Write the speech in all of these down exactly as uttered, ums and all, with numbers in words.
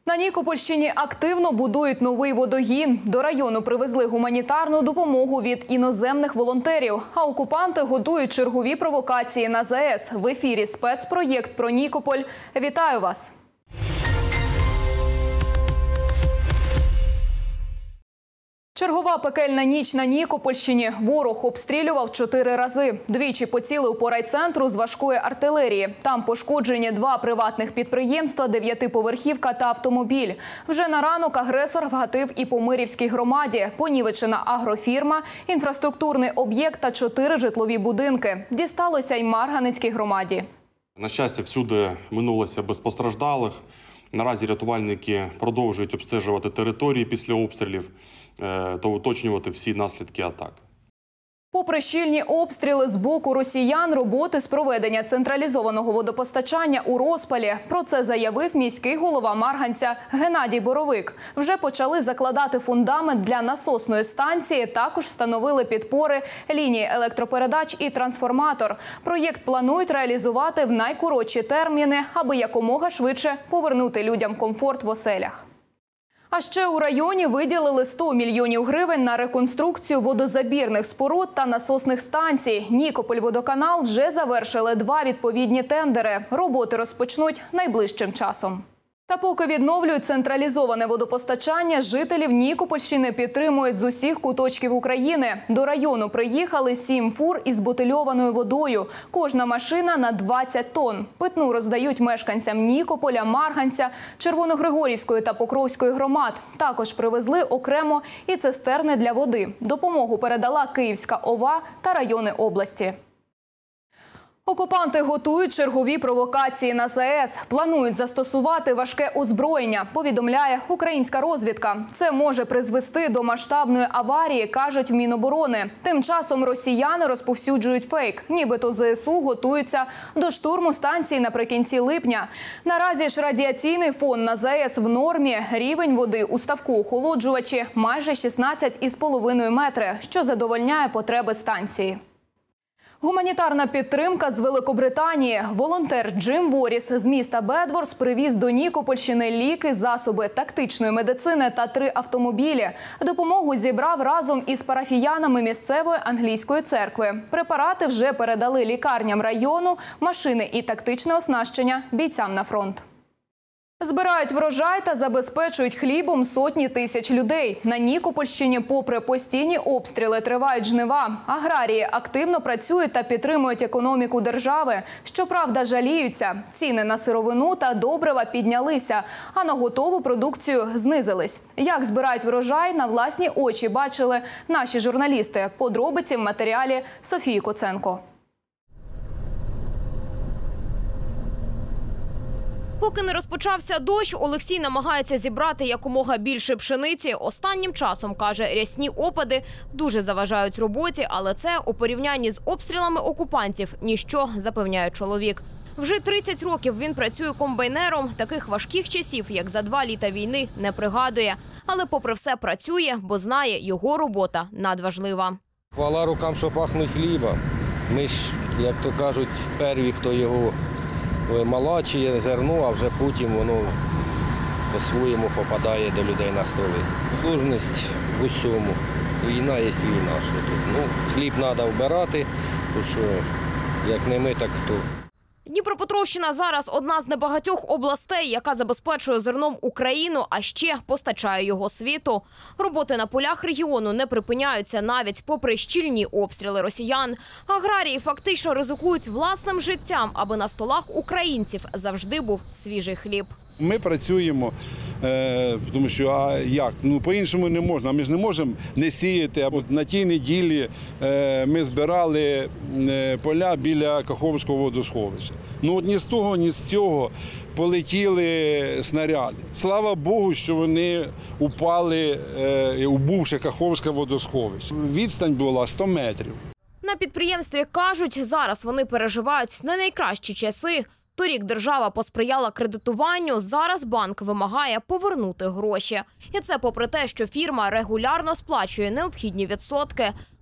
На Нікопольщині активно будують новий водогін. До району привезли гуманітарну допомогу від іноземних волонтерів. А окупанти готують чергові провокації на ЗАЕС. В ефірі спецпроєкт про Нікополь. Вітаю вас! Чергова пекельна ніч на Нікопольщині. Ворог обстрілював чотири рази. Двічі поцілив по райцентру з важкої артилерії. Там пошкоджені два приватних підприємства, дев'ятиповерхівка та автомобіль. Вже на ранок агресор вгатив і по Мирівській громаді. Понівечена агрофірма, інфраструктурний об'єкт та чотири житлові будинки. Дісталося й Марганецькій громаді. На щастя, всюди минулося без постраждалих. Наразі рятувальники продовжують обстежувати території після обстрілів та уточнювати всі наслідки атак. Попри щільні обстріли з боку росіян, роботи з проведення централізованого водопостачання у розпалі. Про це заявив міський голова Марганця Геннадій Боровик. Вже почали закладати фундамент для насосної станції, також встановили підпори, лінії електропередач і трансформатор. Проєкт планують реалізувати в найкоротші терміни, аби якомога швидше повернути людям комфорт в оселях. А ще у районі виділили сто мільйонів гривень на реконструкцію водозабірних споруд та насосних станцій. Нікопольводоканал вже завершили два відповідні тендери. Роботи розпочнуть найближчим часом. Та поки відновлюють централізоване водопостачання, жителів Нікопольщини підтримують з усіх куточків України. До району приїхали сім фур із бутильованою водою. Кожна машина на двадцять тонн. Питну роздають мешканцям Нікополя, Марганця, Червоногригорівської та Покровської громад. Також привезли окремо і цистерни для води. Допомогу передала Київська ОВА та райони області. Окупанти готують чергові провокації на ЗАЕС. Планують застосувати важке озброєння, повідомляє українська розвідка. Це може призвести до масштабної аварії, кажуть в Міноборони. Тим часом росіяни розповсюджують фейк. Нібито ЗСУ готуються до штурму станції наприкінці липня. Наразі ж радіаційний фон на ЗАЕС в нормі. Рівень води у ставку-охолоджувачі майже шістнадцять із половиною метри, що задовольняє потреби станції. Гуманітарна підтримка з Великобританії. Волонтер Джим Воріс з міста Бедворс привіз до Нікопольщини ліки, засоби тактичної медицини та три автомобілі. Допомогу зібрав разом із парафіянами місцевої англійської церкви. Препарати вже передали лікарням району, машини і тактичне оснащення бійцям на фронт. Збирають врожай та забезпечують хлібом сотні тисяч людей. На Нікопольщині, попри постійні обстріли, тривають жнива. Аграрії активно працюють та підтримують економіку держави. Щоправда, жаліються. Ціни на сировину та добрива піднялися, а на готову продукцію знизились. Як збирають врожай, на власні очі бачили наші журналісти. Подробиці в матеріалі Софії Коценко. Поки не розпочався дощ, Олексій намагається зібрати якомога більше пшениці. Останнім часом, каже, рясні опади дуже заважають роботі, але це у порівнянні з обстрілами окупантів ніщо, запевняє чоловік. Вже тридцять років він працює комбайнером, таких важких часів, як за два літа війни, не пригадує. Але попри все працює, бо знає, його робота надважлива. Хвала рукам, що пахнуть хлібом. Ми ж, як то кажуть, перві, хто його малачує зерно, а вже потім воно по-своєму попадає до людей на столи. Сложність в усьому. Війна є війна. Що тут. Ну, хліб треба вбирати, тому що як не ми, так хто. Дніпропетровщина зараз одна з небагатьох областей, яка забезпечує зерном Україну, а ще постачає його світу. Роботи на полях регіону не припиняються навіть попри щільні обстріли росіян. Аграрії фактично ризикують власним життям, аби на столах українців завжди був свіжий хліб. Ми працюємо, тому що а як? Ну, по-іншому не можна. Ми ж не можемо не сіяти. На тій неділі ми збирали поля біля Каховського водосховища. Ну, от ні з того, ні з цього полетіли снаряди. Слава Богу, що вони упали у бувше Каховське водосховище. Відстань була сто метрів. На підприємстві кажуть, зараз вони переживають не найкращі часи. Торік держава посприяла кредитуванню, зараз банк вимагає повернути гроші. І це попри те, що фірма регулярно сплачує необхідні відсотки.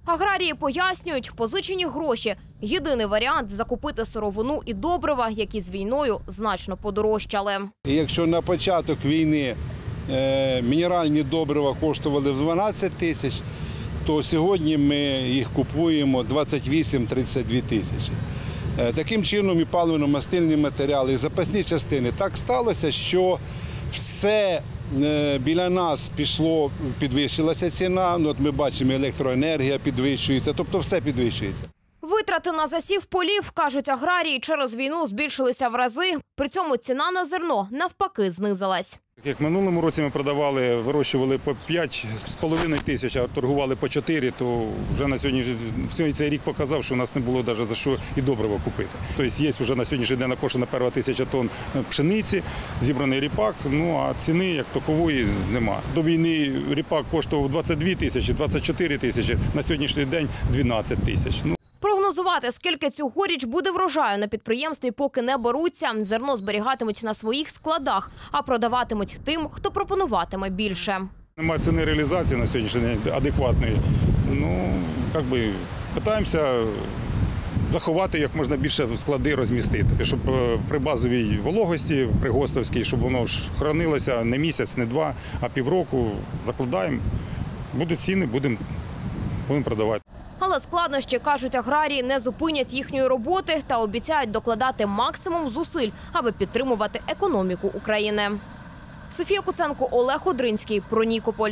Аграрії пояснюють, позичені гроші – єдиний варіант закупити сировину і добрива, які з війною значно подорожчали. І якщо на початок війни е, мінеральні добрива коштували в дванадцять тисяч, то сьогодні ми їх купуємо двадцять вісім - тридцять дві тисячі. Е, таким чином і паливно-мастильні матеріали, і запасні частини. Так сталося, що все е, біля нас пішло, підвищилася ціна. Ну, от ми бачимо, електроенергія підвищується, тобто все підвищується. Витрати на засів полів, кажуть аграрії, через війну збільшилися в рази. При цьому ціна на зерно навпаки знизилась. Як в минулому році ми продавали, вирощували по п'ять з половиною тисяч, а торгували по чотири, то вже на сьогодні цей рік показав, що у нас не було навіть за що і добрива купити. Тобто є вже на сьогоднішній день накошена перша тисяча тонн пшениці, зібраний ріпак, ну а ціни як такової нема. До війни ріпак коштував двадцять дві тисячі, двадцять чотири тисячі, на сьогоднішній день дванадцять тисяч. Ну, Прогнозувати, скільки цьогоріч буде врожаю на підприємстві, поки не беруться. Зерно зберігатимуть на своїх складах, а продаватимуть тим, хто пропонуватиме більше. немає ціни реалізації на сьогоднішній день адекватної. Ну, як би, питаємося заховати як можна більше склади, розмістити, щоб при базовій вологості, при гостовській, щоб воно ж хранилося не місяць, не два, а півроку. Закладаємо, будуть ціни, будемо, будемо продавати. Але складнощі, кажуть аграрії, не зупинять їхньої роботи та обіцяють докладати максимум зусиль, аби підтримувати економіку України. Софія Куценко, Олег Одринський. Про Нікополь.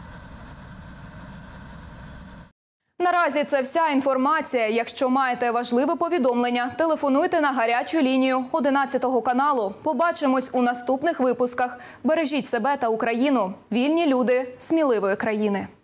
Наразі це вся інформація. Якщо маєте важливе повідомлення, телефонуйте на гарячу лінію одинадцятого каналу. Побачимось у наступних випусках. Бережіть себе та Україну. Вільні люди сміливої країни.